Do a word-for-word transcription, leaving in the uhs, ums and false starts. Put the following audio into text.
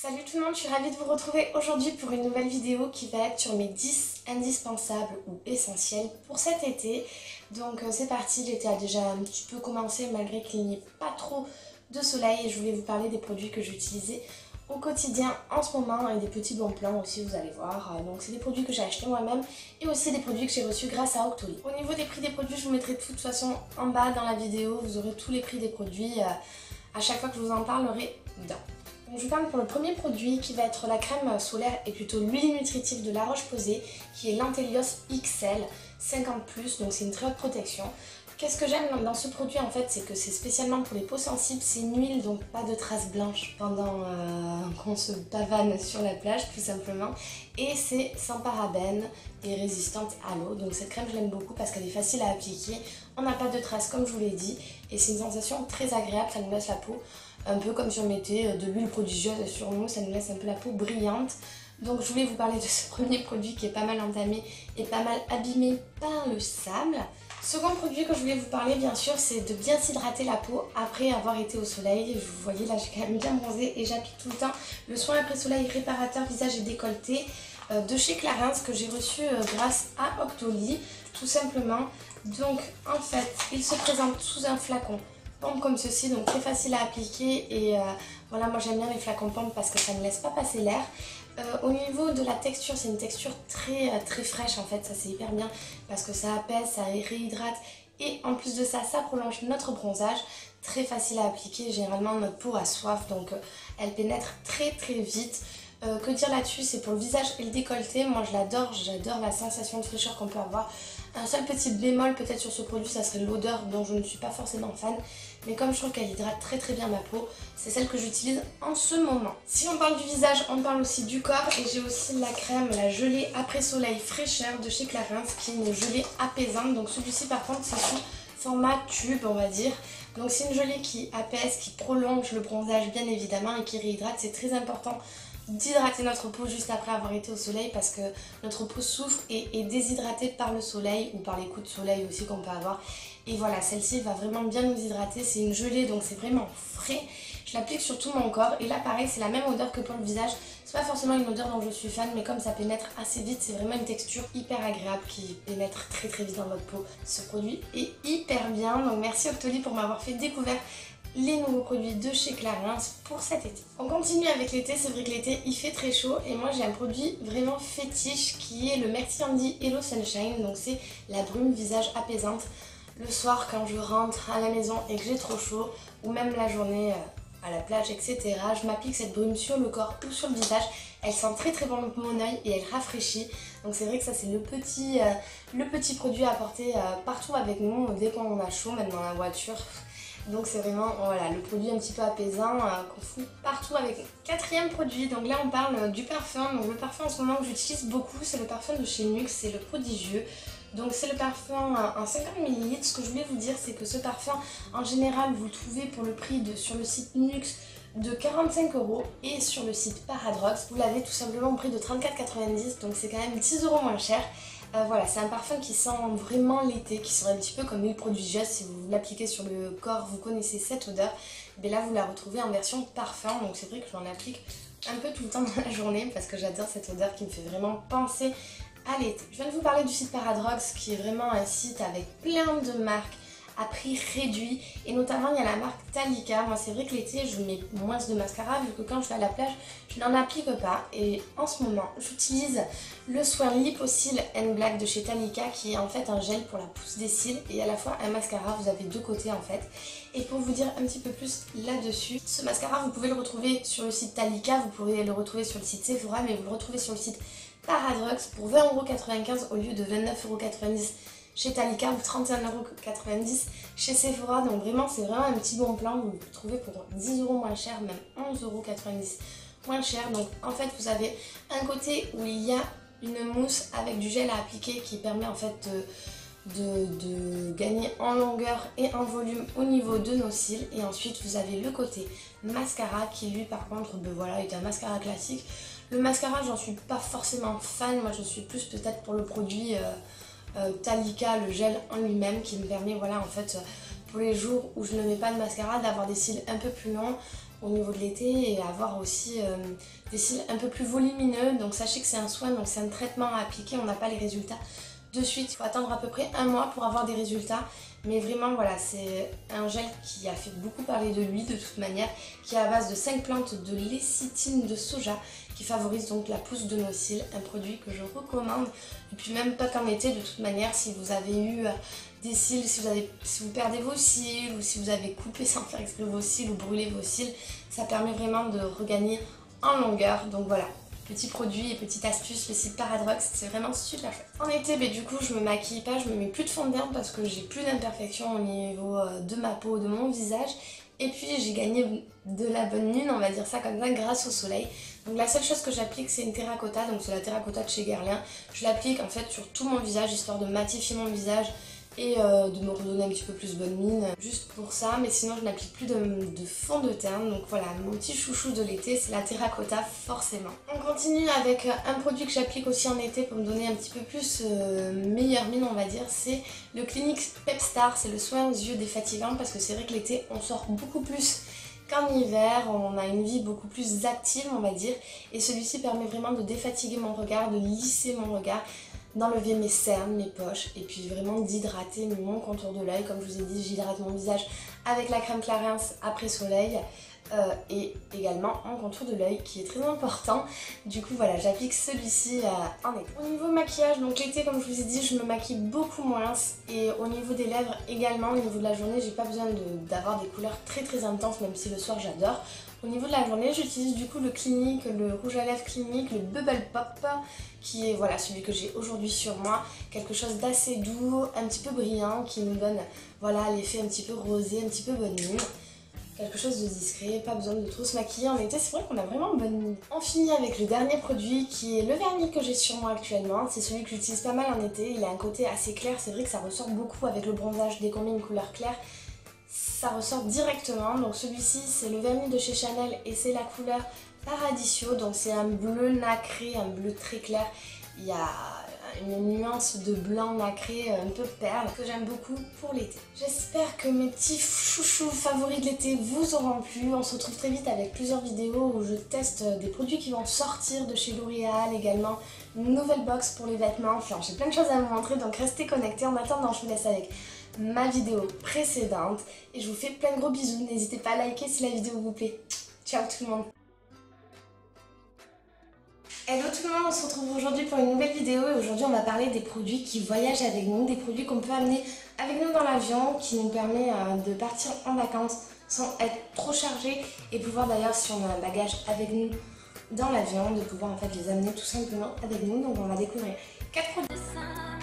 Salut tout le monde, je suis ravie de vous retrouver aujourd'hui pour une nouvelle vidéo qui va être sur mes dix indispensables ou essentiels pour cet été. Donc euh, c'est parti, l'été a déjà un petit peu commencé malgré qu'il n'y ait pas trop de soleil et je voulais vous parler des produits que j'utilisais au quotidien en ce moment et des petits bons plans aussi, vous allez voir. Donc c'est des produits que j'ai achetés moi-même et aussi des produits que j'ai reçus grâce à Octoly. Au niveau des prix des produits, je vous mettrai de toute façon en bas dans la vidéo, vous aurez tous les prix des produits à chaque fois que je vous en parlerai dedans. Donc je vous parle pour le premier produit qui va être la crème solaire et plutôt l'huile nutritive de La Roche-Posay qui est l'Antelios X L cinquante plus, donc c'est une très haute protection. Qu'est-ce que j'aime dans ce produit en fait, c'est que c'est spécialement pour les peaux sensibles, c'est une huile donc pas de traces blanches pendant euh, qu'on se pavane sur la plage tout simplement. Et c'est sans parabènes et résistante à l'eau, donc cette crème je l'aime beaucoup parce qu'elle est facile à appliquer, on n'a pas de traces comme je vous l'ai dit et c'est une sensation très agréable, ça nous laisse la peau un peu comme si on mettait de l'huile prodigieuse sur nous, ça nous laisse un peu la peau brillante. Donc je voulais vous parler de ce premier produit qui est pas mal entamé et pas mal abîmé par le sable. Second produit que je voulais vous parler bien sûr, c'est de bien s'hydrater la peau après avoir été au soleil. Vous voyez là j'ai quand même bien bronzé et j'applique tout le temps le soin après soleil réparateur visage et décolleté de chez Clarins que j'ai reçu grâce à Octoly tout simplement. Donc en fait il se présente sous un flacon pompe comme ceci, donc très facile à appliquer et euh, voilà, moi j'aime bien les flacons pompe parce que ça ne laisse pas passer l'air. Euh, au niveau de la texture, c'est une texture très euh, très fraîche en fait, ça c'est hyper bien parce que ça apaise, ça réhydrate et en plus de ça, ça prolonge notre bronzage. Très facile à appliquer, généralement notre peau a soif donc euh, elle pénètre très très vite. Euh, que dire là-dessus, c'est pour le visage et le décolleté, moi je l'adore, j'adore la sensation de fraîcheur qu'on peut avoir. Un seul petit bémol peut-être sur ce produit, ça serait l'odeur dont je ne suis pas forcément fan. Mais comme je trouve qu'elle hydrate très très bien ma peau, c'est celle que j'utilise en ce moment. Si on parle du visage, on parle aussi du corps. Et j'ai aussi la crème, la gelée après soleil fraîcheur de chez Clarins, qui est une gelée apaisante. Donc celui-ci par contre c'est sous format tube on va dire. Donc c'est une gelée qui apaise, qui prolonge le bronzage bien évidemment et qui réhydrate. C'est très important d'hydrater notre peau juste après avoir été au soleil parce que notre peau souffre et est déshydratée par le soleil ou par les coups de soleil aussi qu'on peut avoir. Et voilà, celle-ci va vraiment bien nous hydrater, c'est une gelée donc c'est vraiment frais. Je l'applique sur tout mon corps et là pareil c'est la même odeur que pour le visage. C'est pas forcément une odeur dont je suis fan mais comme ça pénètre assez vite, c'est vraiment une texture hyper agréable qui pénètre très très vite dans votre peau. Ce produit est hyper bien, donc merci Octoly pour m'avoir fait découvrir les nouveaux produits de chez Clarins pour cet été. On continue avec l'été, c'est vrai que l'été il fait très chaud et moi j'ai un produit vraiment fétiche qui est le Merci Handy Hello Sunshine, donc c'est la brume visage apaisante. Le soir quand je rentre à la maison et que j'ai trop chaud ou même la journée à la plage et cetera, je m'applique cette brume sur le corps ou sur le visage. Elle sent très très bon mon œil et elle rafraîchit. Donc c'est vrai que ça c'est le petit, euh, le petit produit à porter euh, partout avec nous dès qu'on a chaud, même dans la voiture. Donc c'est vraiment voilà, le produit un petit peu apaisant euh, qu'on fout partout avec nous. Quatrième produit, donc là on parle euh, du parfum. Donc le parfum en ce moment que j'utilise beaucoup, c'est le parfum de chez Nuxe, c'est le Prodigieux. Donc c'est le parfum euh, en cinquante millilitres. Ce que je voulais vous dire, c'est que ce parfum en général vous le trouvez pour le prix de sur le site Nuxe de quarante-cinq euros et sur le site Paradrox vous l'avez tout simplement au prix de trente-quatre quatre-vingt-dix, donc c'est quand même dix euros moins cher. Euh, voilà, c'est un parfum qui sent vraiment l'été, qui serait un petit peu comme l'huile prodigieuse. Si vous l'appliquez sur le corps, vous connaissez cette odeur. Mais là, vous la retrouvez en version parfum. Donc c'est vrai que j'en applique un peu tout le temps dans la journée parce que j'adore cette odeur qui me fait vraiment penser à l'été. Je viens de vous parler du site Paradrox qui est vraiment un site avec plein de marques à prix réduit et notamment il y a la marque Talika. Moi c'est vrai que l'été je mets moins de mascara vu que quand je vais à la plage je n'en applique pas et en ce moment j'utilise le soin Liposil and Black de chez Talika qui est en fait un gel pour la pousse des cils et à la fois un mascara, vous avez deux côtés en fait. Et pour vous dire un petit peu plus là-dessus, ce mascara vous pouvez le retrouver sur le site Talika, vous pourrez le retrouver sur le site Sephora mais vous le retrouvez sur le site Paradrox pour vingt euros quatre-vingt-quinze au lieu de vingt-neuf euros quatre-vingt-dix chez Talika ou trente et un euros quatre-vingt-dix chez Sephora. Donc vraiment c'est vraiment un petit bon plan, vous le trouvez pour dix euros moins cher, même onze euros quatre-vingt-dix moins cher. Donc en fait vous avez un côté où il y a une mousse avec du gel à appliquer qui permet en fait de, de, de gagner en longueur et en volume au niveau de nos cils. Et ensuite vous avez le côté mascara qui lui par contre ben voilà, est un mascara classique. Le mascara j'en suis pas forcément fan, moi je suis plus peut-être pour le produit euh, Euh, Talika, le gel en lui-même qui me permet voilà en fait pour les jours où je ne mets pas de mascara d'avoir des cils un peu plus longs au niveau de l'été et avoir aussi euh, des cils un peu plus volumineux. Donc sachez que c'est un soin, donc c'est un traitement à appliquer, on n'a pas les résultats de suite. Il faut attendre à peu près un mois pour avoir des résultats. Mais vraiment voilà, c'est un gel qui a fait beaucoup parler de lui de toute manière, qui est à base de cinq plantes de lécithine de soja, qui favorise donc la pousse de nos cils, un produit que je recommande. Et puis même pas qu'en été, de toute manière, si vous avez eu des cils, si vous, avez, si vous perdez vos cils ou si vous avez coupé sans faire exprès vos cils ou brûlé vos cils, ça permet vraiment de regagner en longueur. Donc voilà, petit produit et petite astuce, le site Paradrox, c'est vraiment super chouette. En été, bah, du coup, je me maquille pas, je me mets plus de fond de teint parce que j'ai plus d'imperfections au niveau de ma peau, de mon visage. Et puis j'ai gagné de la bonne lune, on va dire ça comme ça, grâce au soleil. Donc la seule chose que j'applique, c'est une terracotta, donc c'est la terracotta de chez Guerlain. Je l'applique en fait sur tout mon visage, histoire de matifier mon visage et euh, de me redonner un petit peu plus bonne mine, juste pour ça. Mais sinon je n'applique plus de, de fond de teint. Donc voilà, mon petit chouchou de l'été, c'est la terracotta forcément. On continue avec un produit que j'applique aussi en été pour me donner un petit peu plus euh, meilleure mine, on va dire. C'est le Clinique Pepstar, c'est le soin aux yeux défatigant, parce que c'est vrai que l'été on sort beaucoup plus qu'en hiver, on a une vie beaucoup plus active, on va dire, et celui-ci permet vraiment de défatiguer mon regard, de lisser mon regard, d'enlever mes cernes, mes poches, et puis vraiment d'hydrater mon contour de l'œil. Comme je vous ai dit, j'hydrate mon visage avec la crème Clarins après soleil, euh, et également en contour de l'œil, qui est très important. Du coup voilà, j'applique celui-ci euh, en été. Au niveau maquillage, donc l'été, comme je vous ai dit, je me maquille beaucoup moins, et au niveau des lèvres également, au niveau de la journée, j'ai pas besoin d'avoir des couleurs très très intenses, même si le soir j'adore. Au niveau de la journée, j'utilise du coup le Clinique, le rouge à lèvres Clinique, le Bubble Pop, qui est voilà celui que j'ai aujourd'hui sur moi. Quelque chose d'assez doux, un petit peu brillant, qui nous donne voilà l'effet un petit peu rosé, un petit peu bonne mine. Quelque chose de discret, pas besoin de trop se maquiller en été, c'est vrai qu'on a vraiment bonne mine. On finit avec le dernier produit qui est le vernis que j'ai sur moi actuellement. C'est celui que j'utilise pas mal en été, il a un côté assez clair, c'est vrai que ça ressort beaucoup avec le bronzage. Dès qu'on met une couleur claire, ça ressort directement. Donc celui-ci, c'est le vernis de chez Chanel et c'est la couleur Paradiso. Donc c'est un bleu nacré, un bleu très clair. Il y a une nuance de blanc nacré, un peu perle, que j'aime beaucoup pour l'été. J'espère que mes petits chouchous favoris de l'été vous auront plu. On se retrouve très vite avec plusieurs vidéos où je teste des produits qui vont sortir de chez L'Oréal, également une nouvelle box pour les vêtements. Enfin, j'ai plein de choses à vous montrer, donc restez connectés. En attendant, je vous laisse avec ma vidéo précédente et je vous fais plein de gros bisous. N'hésitez pas à liker si la vidéo vous plaît. Ciao tout le monde. Hello tout le monde, on se retrouve aujourd'hui pour une nouvelle vidéo et aujourd'hui on va parler des produits qui voyagent avec nous, des produits qu'on peut amener avec nous dans l'avion, qui nous permet euh, de partir en vacances sans être trop chargé et pouvoir d'ailleurs, si on a un bagage avec nous dans l'avion, de pouvoir en fait les amener tout simplement avec nous. Donc on va découvrir quatre produits.